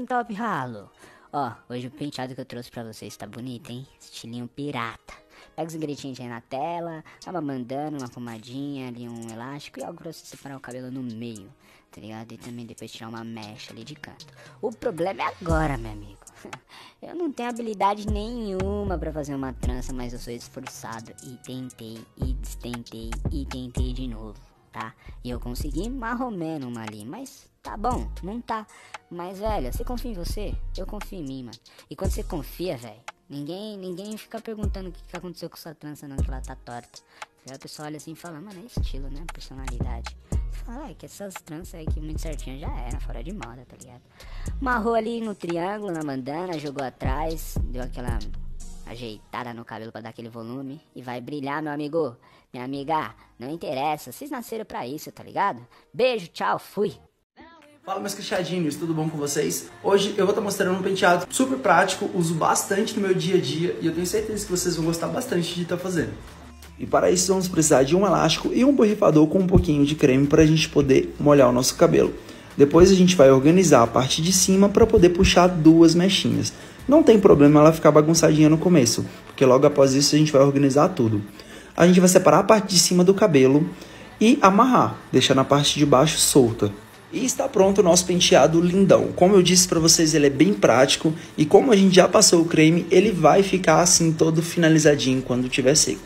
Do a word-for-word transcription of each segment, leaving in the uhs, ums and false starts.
top ralo. Ó, hoje o penteado que eu trouxe pra vocês tá bonito, hein? Estilinho pirata. Pega os ingredientes aí na tela, dá uma bandana, uma pomadinha, ali um elástico e algo pra você separar o cabelo no meio, tá ligado? E também depois tirar uma mecha ali de canto. O problema é agora, meu amigo. Eu não tenho habilidade nenhuma pra fazer uma trança, mas eu sou esforçado e tentei, e destentei, e tentei de novo, tá? E eu consegui marromeno uma ali, mas tá bom, não tá. Mas, velho, você confia em você? Eu confio em mim, mano. E quando você confia, velho, ninguém, ninguém fica perguntando o que, que aconteceu com sua trança não, que ela tá torta. Aí a pessoa olha assim e fala, mano, é estilo, né? Personalidade. Fala, é que essas tranças aí que muito certinho já era, fora de moda, tá ligado? Marrou ali no triângulo, na bandana, jogou atrás, deu aquela ajeitada no cabelo pra dar aquele volume. E vai brilhar, meu amigo, minha amiga, não interessa, vocês nasceram pra isso, tá ligado? Beijo, tchau, fui! Fala, meus queixadinhos, tudo bom com vocês? Hoje eu vou estar mostrando um penteado super prático, uso bastante no meu dia a dia e eu tenho certeza que vocês vão gostar bastante de estar fazendo. E para isso vamos precisar de um elástico e um borrifador com um pouquinho de creme para a gente poder molhar o nosso cabelo. Depois a gente vai organizar a parte de cima para poder puxar duas mechinhas. Não tem problema ela ficar bagunçadinha no começo, porque logo após isso a gente vai organizar tudo. A gente vai separar a parte de cima do cabelo e amarrar, deixando a parte de baixo solta. E está pronto o nosso penteado lindão. Como eu disse para vocês, ele é bem prático e como a gente já passou o creme, ele vai ficar assim todo finalizadinho quando estiver seco.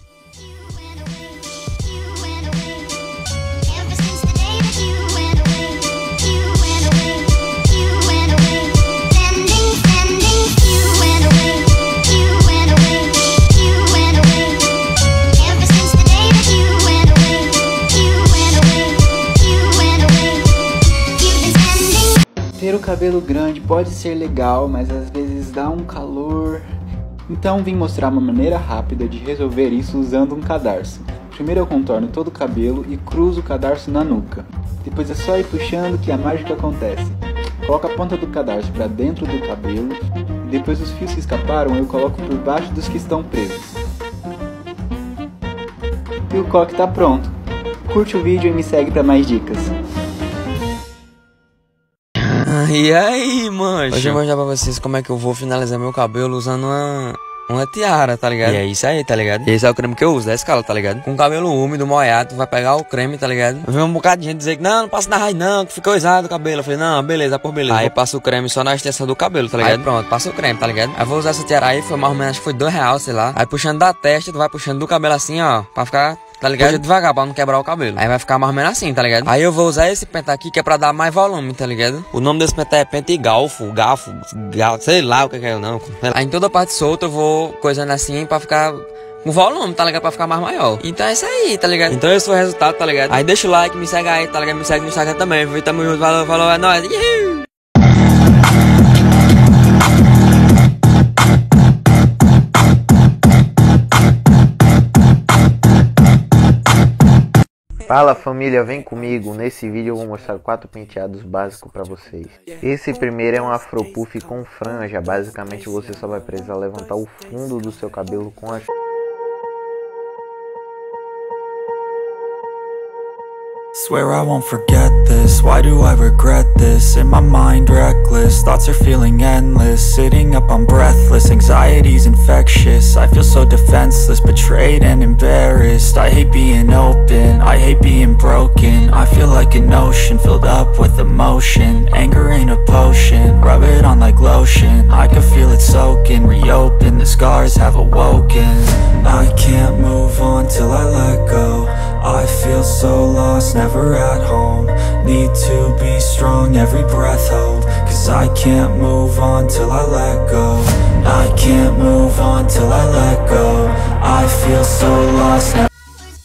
Ter o cabelo grande pode ser legal, mas às vezes dá um calor. Então vim mostrar uma maneira rápida de resolver isso usando um cadarço. Primeiro eu contorno todo o cabelo e cruzo o cadarço na nuca. Depois é só ir puxando que a mágica acontece. Coloco a ponta do cadarço para dentro do cabelo e depois os fios que escaparam eu coloco por baixo dos que estão presos. E o coque tá pronto. Curte o vídeo e me segue para mais dicas. E aí, mancho? Hoje eu vou mostrar pra vocês como é que eu vou finalizar meu cabelo usando uma, uma tiara, tá ligado? E é isso aí, tá ligado? E esse é o creme que eu uso, da escala, tá ligado? Com o cabelo úmido, molhado, tu vai pegar o creme, tá ligado? Eu vi um bocado de gente dizer que não, não passa na raiz não, que ficou coisado o cabelo. Eu falei, não, beleza, por beleza. Aí passa o creme só na extensão do cabelo, tá ligado? Aí pronto, passa o creme, tá ligado? Aí eu vou usar essa tiara aí, foi mais ou menos, acho que foi dois reais, sei lá. Aí puxando da testa, tu vai puxando do cabelo assim, ó, pra ficar... tá ligado? Puxa devagar pra não quebrar o cabelo. Aí vai ficar mais ou menos assim, tá ligado? Aí eu vou usar esse penta aqui que é pra dar mais volume, tá ligado? O nome desse penta é penta e galfo, gafo, gal, sei lá o que é não. Aí em toda a parte solta eu vou coisando assim pra ficar com volume, tá ligado? Pra ficar mais maior. Então é isso aí, tá ligado? Então esse foi o resultado, tá ligado? Aí deixa o like, me segue aí, tá ligado? Me segue no Instagram também. Tamo junto, valeu, falou, é nóis. Uhul! Fala família, vem comigo, nesse vídeo eu vou mostrar quatro penteados básicos para vocês. Esse primeiro é um afro puff com franja, basicamente você só vai precisar levantar o fundo do seu cabelo com a... Swear I won't forget this, why do I regret this? In my mind reckless, thoughts are feeling endless. Sitting up I'm breathless, anxiety's infectious. I feel so defenseless, betrayed and embarrassed. I hate being open, I hate being broken. I feel like an ocean filled up with emotion. Anger ain't a potion, rub it on like lotion. I can feel it soaking, reopen, the scars have awoken. I can't move on till I let go. I feel so lost, never at home. Need to be strong, every breath hold. Cause I can't move on till I let go. I can't move on till I let go. I feel so lost now.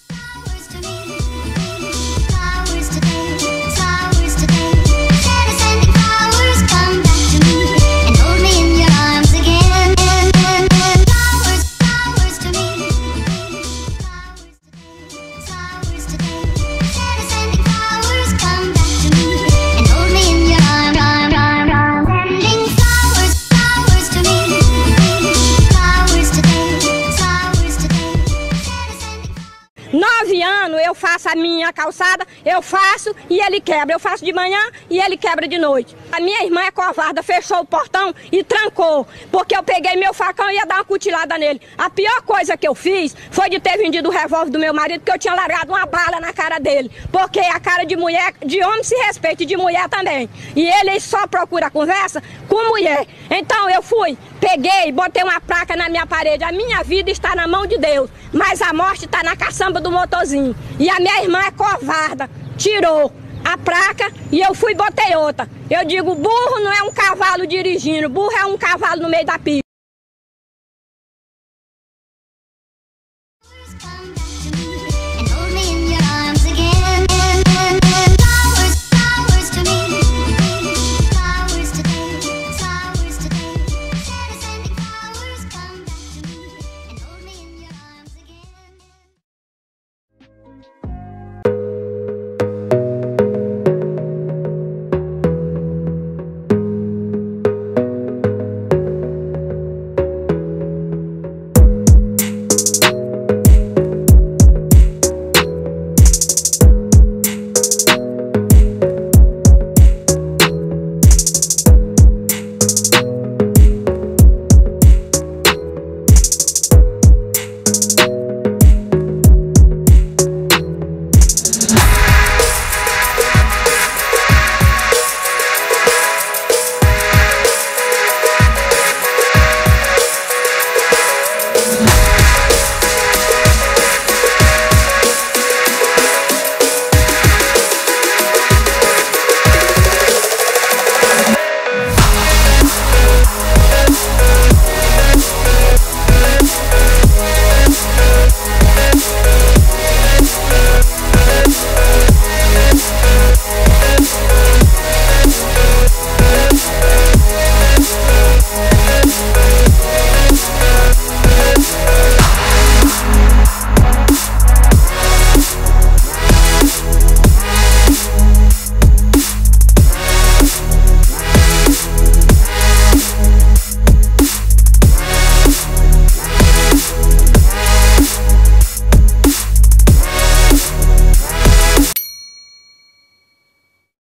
Nove anos eu faço a minha calçada, eu faço e ele quebra. Eu faço de manhã e ele quebra de noite. A minha irmã é covarda, fechou o portão e trancou, porque eu peguei meu facão e ia dar uma cutilada nele. A pior coisa que eu fiz foi de ter vendido o revólver do meu marido, que eu tinha largado uma bala na cara dele, porque a cara de mulher, de homem se respeita e de mulher também. E ele só procura conversa com mulher. Então eu fui, peguei, botei uma placa na minha parede. A minha vida está na mão de Deus, mas a morte está na caçamba do motorzinho. E a minha irmã é covarda, tirou a placa e eu fui e botei outra. Eu digo, burro não é um cavalo dirigindo, burro é um cavalo no meio da pista.